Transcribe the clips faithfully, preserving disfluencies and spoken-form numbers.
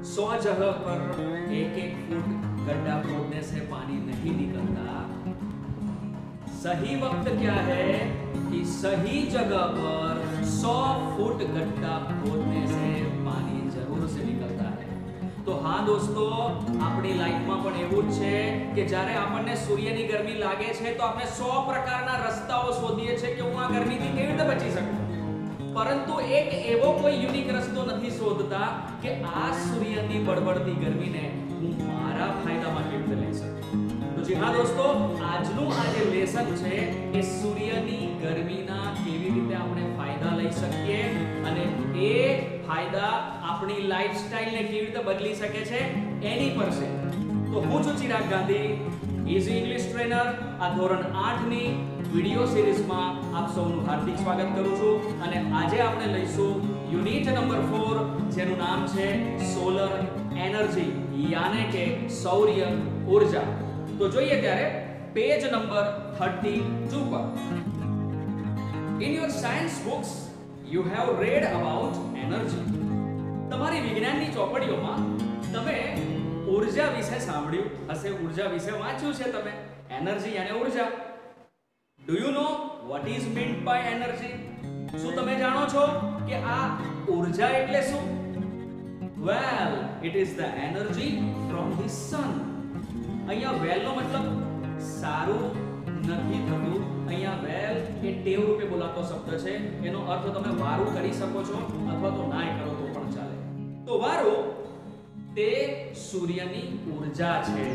सौ जगह पर एक एक फुट गड्ढा खोदने से पानी नहीं निकलता। सही वक्त क्या है कि सही जगह पर सौ फुट गड्ढा खोदने से पानी जरूर से निकलता है। तो हाँ दोस्तों, अपनी लाइफમાં પણ એવું જ છે કે જ્યારે આપણને સૂર્યની ગરમી લાગે છે તો આપણે સો પ્રકારના રસ્તાઓ શોધીએ છીએ કે હું આ ગરમીથી કેવી રીતે બચી શકું, પરંતુ એક એવો કોઈ યુનિક રસ્તો નથી શોધતા કે આ સૂર્યની બળબડતી ગરમીને હું મારા ફાયદામાં કેવી રીતે લઈ શકું। તો જી હા દોસ્તો, આજનું આ જે લેસન છે એ સૂર્યની ગરમીના કેવી રીતે આપણે ફાયદા લઈ શકીએ અને એ ફાયદા આપણી લાઈફસ્ટાઈલને કેવી રીતે બદલી શકે છે એની પર છે। તો હું છું Chirag Gandhi, easy English trainer. આ ધોરણ આઠ ની વિડિયો સિરીઝમાં આપ સૌનું હાર્દિક સ્વાગત કરું છું અને આજે આપણે લઈશું યુનિટ નંબર ચાર, જેનું નામ છે સોલર એનર્જી યાને કે સૌર્ય ઉર્જા। તો જોઈએ ત્યારે પેજ નંબર બત્રીસ પર। In your science books you have read about energy। તમારી વિજ્ઞાનની ચોપડીઓમાં તમે ઉર્જા વિશે સાંભળ્યું હશે, ઉર્જા વિશે વાંચ્યું છે તમે। એનર્જી યાને ઉર્જા। Do you know what is meant by energy? શું તમે જાણો છો કે આ ઉર્જા એટલે શું? Well, it is the energy from the sun। અહીંયા well નો મતલબ સારું નથી થતું। અહીંયા well એ ટેવ રૂપે બોલાતો શબ્દ છે, એનો અર્થ તમે વારું કરી શકો છો અથવા તો નાય કરો તો પણ ચાલે। તો વારું તે સૂર્યની ઉર્જા છે।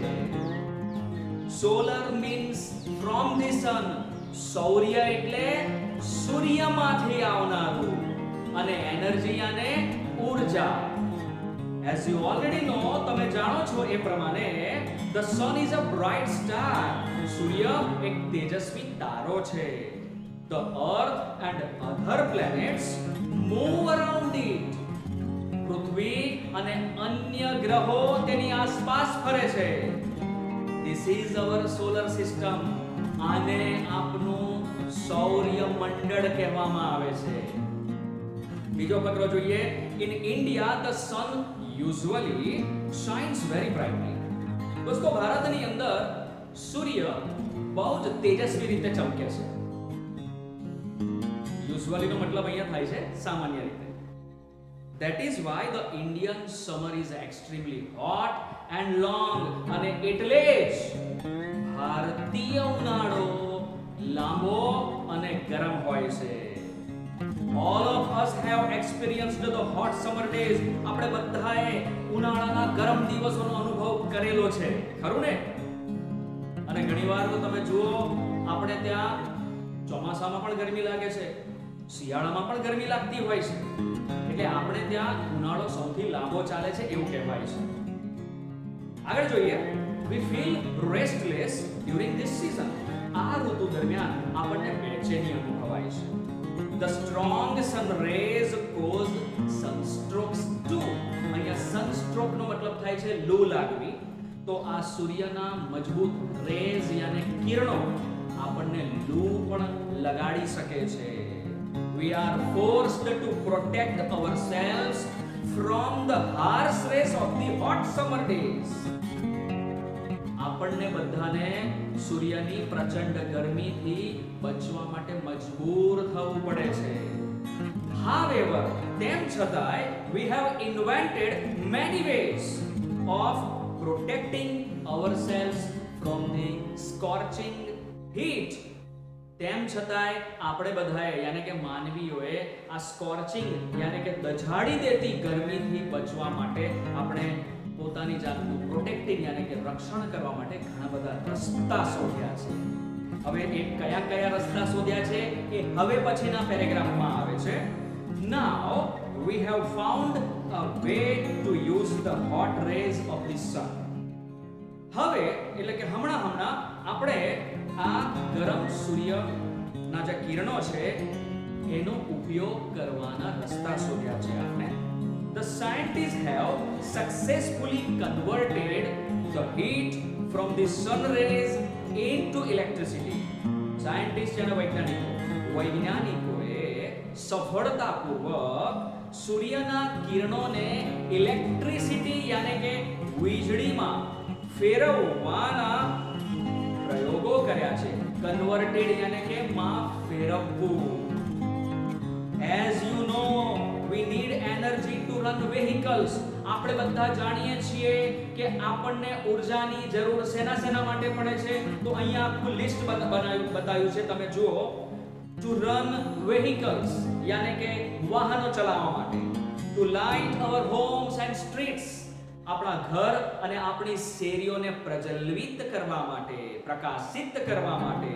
Solar means from the sun। સૌર્ય એટલે સૂર્યમાંથી આવનારું અને એનર્જી યાને ઉર્જા। As you already know, તમે જાણો છો એ પ્રમાણે the sun is a bright star। સૂર્ય એક તેજસ્વી તારો છે। The earth and other planets move around it। પૃથ્વી અને અન્ય ગ્રહો તેની આસપાસ ફરે છે। This is our solar system। આને આપનું સૌર્ય મંડળ કહેવામાં આવે છે। બીજો ફકરો જોઈએ। In India the sun usually shines very brightly। દોસ્તો, ભારતની અંદર સૂર્ય બહુ જ તેજસ્વી રીતે ચમકે છે। યુઝ્યુઅલી નો મતલબ અહીંયા થાય છે સામાન્ય રીતે। That is why the Indian summer is extremely hot and long। અને એટલે જ ભારતીય ઉનાળો લાંબો અને ગરમ હોય છે। All of us have experienced the hot summer days। આપણે બધાએ ઉનાળાના ગરમ દિવસોનો અનુભવ કરેલો છે, ખરું ને? અને ઘણીવાર તો તમે જુઓ, આપણે ત્યાં ચોમાસામાં પણ ગરમી લાગે છે, શિયાળામાં પણ ગરમી લાગતી હોય છે, એટલે આપણે ત્યાં ઉનાળો સૌથી લાંબો ચાલે છે એવું કહેવાય છે। આગળ જોઈએ। We feel restless during this season। આ ઋતુ દરમિયાન આપણને બેચેની અનુભવાય છે। The strong sun rays cause sunstrokes too। અહીંયા sunstroke નો મતલબ થાય છે લૂ લાગવી। તો આ સૂર્યના મજબૂત રેઝ યાને કિરણો આપણને લૂ પણ લગાડી શકે છે। We are forced to protect ourselves from the harsh rays of the hot summer days। આપણને બધાને સૂર્યની પ્રચંડ ગરમીથી બચવા માટે મજબૂર થવું પડે છે। However, તેમ છતાંય we have invented many ways of protecting ourselves from the scorching heat। તેમ છતાંય આપણે બધાએ યાને કે માનવીઓએ આ સ્કોર્ચિંગ યાને કે દઝાડી દેતી ગરમીથી બચવા માટે આપણે પોતાની જાતનું પ્રોટેક્ટિંગ યાને કે રક્ષણ કરવા માટે ઘણા બધા રસ્તા શોધ્યા છે। હવે એ કયા કયા રસ્તા શોધ્યા છે એ હવે પછીના પેરેગ્રાફમાં આવે છે। Now we have found a way to use the hot rays of the sun। હવે એટલે કે હમણાં હમણાં આપણે આ ગરમ સૂર્યના જે કિરણો છે એનો ઉપયોગ કરવાના રસ્તા શોધ્યા છે આપણે। The scientists have successfully converted the heat from the sun rays into electricity। Scientists અને વૈજ્ઞાનિકો વૈજ્ઞાનિકોએ સફળતાપૂર્વક સૂર્યના કિરણોને ઇલેક્ટ્રિસિટી યાને કે વીજળીમાં ફેરવવાના પ્રયોગો કર્યા છે. કન્વર્ટેડ યાને કે માં ફેરવવું. As you know, we need energy to run vehicles. આપણે બધા જાણીએ છીએ કે આપણને ઉર્જાની જરૂર શેના શેના માટે પડે છે. તો અહીંયા આખું લિસ્ટ બનાવ્યું બતાવ્યું છે, તમે જુઓ. To run vehicles યાને કે વાહનો ચલાવવા માટે. To light our homes and streets, આપણા ઘર અને આપણી શેરીઓને પ્રજ્વલિત કરવા માટે, પ્રકાશિત કરવા માટે.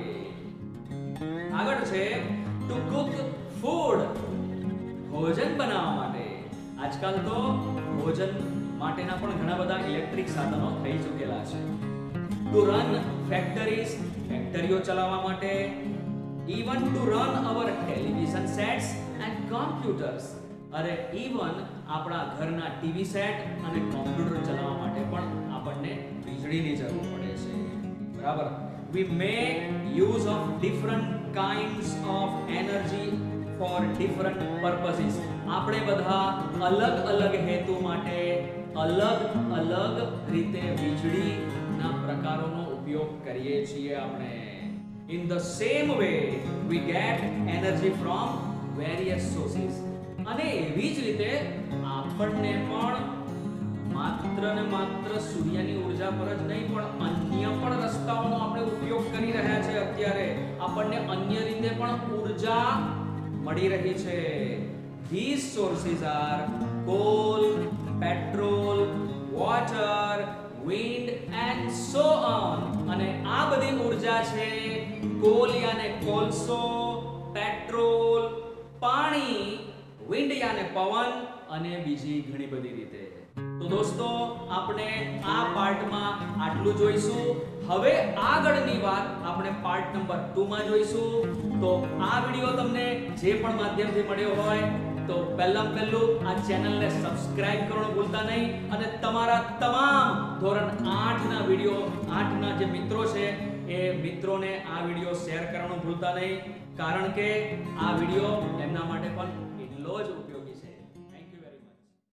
આગળ છે to cook food, ભોજન બનાવવા માટે. આજકાલ તો ભોજન માટેના પણ ઘણા બધા ઇલેક્ટ્રિક સાધનો થઈ ચૂકેલા છે. ટુ રન ફેક્ટરીઝ, ફેક્ટરીઓ ચલાવવા માટે. Even to run our television sets and computers, અરે ઇવન આપણા ઘરના ટીવી સેટ અને કોમ્પ્યુટર ચલાવવા માટે પણ આપણને વીજળીની જરૂર પડે છે. બરાબર. We make use of different kinds of energy for different purposes. આપણે બધા અલગ અલગ હેતુ માટે અલગ અલગ રીતે વીજળીના પ્રકારોનો ઉપયોગ કરીએ છીએ આપણે. In the same way we get energy from various sources. અને એવી જ રીતે આપણને પણ માત્ર ને માત્ર સૂર્યની ઉર્જા પર જ નહીં પણ અન્ય પણ રસ્તાઓનો આપણે ઉપયોગ કરી રહ્યા છે. અત્યારે આપણને અન્ય રીતે પણ ઉર્જા મળી રહી છે. These sources are coal, petrol, water, wind and so on. અને આ બધી ઉર્જા છે કોલ યાને કોલસો, પેટ્રોલ, પાણી, વિન્ડ યાને પવન અને બીજી ઘણી બધી રીતે. તો દોસ્તો, આપણે આ પાર્ટમાં આટલું જોઈશું. હવે આગળની વાત આપણે પાર્ટ નંબર ટુ માં જોઈશું. તો આ વિડિયો તમને જે પણ માધ્યમથી મળ્યો હોય તો પહેલાં પહેલું આ ચેનલને સબસ્ક્રાઇબ કરવાનું ભૂલતા નહીં અને તમારા તમામ ધોરણ આઠ ના વિડિયો આઠ ના જે મિત્રો છે એ મિત્રોને આ વિડિયો શેર કરવાનું ભૂલતા નહીં, કારણ કે આ વિડિયો એમના માટે પણ એટલો જ ઉપયોગી